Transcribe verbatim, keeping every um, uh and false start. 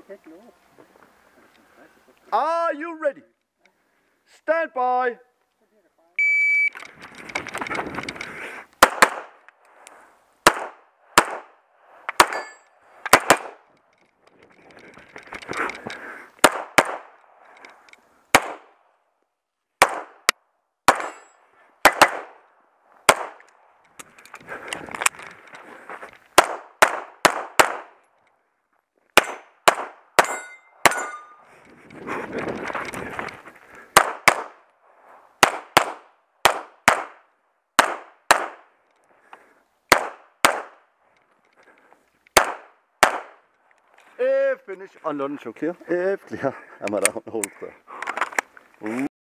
Are you ready? Stand by. If finish on London show clear. If clear, I'm at a hold there.